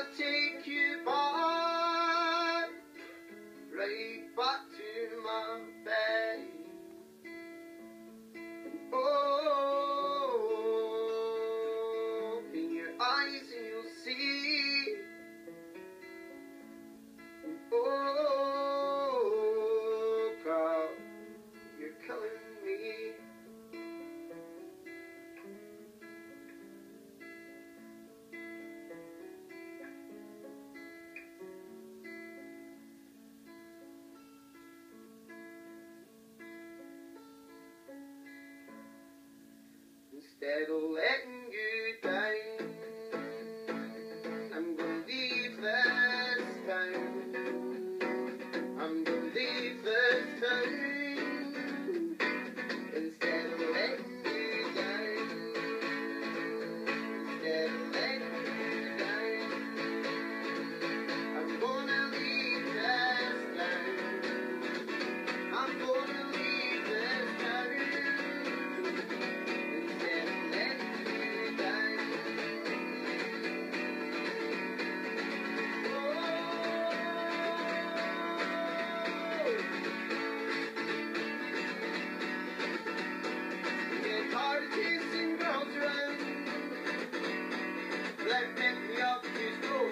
take you back, right back to my bed. Oh, in your eyes and you'll see. Oh, girl, you're killing me. Instead of letting you down, I'm gonna leave this town. I'm gonna leave this town. Instead of letting you down, instead of letting you down, I'm gonna leave this town. I'm gonna leave this town. Instead of letting you down. Get tired of chasing girls around that make me up to school.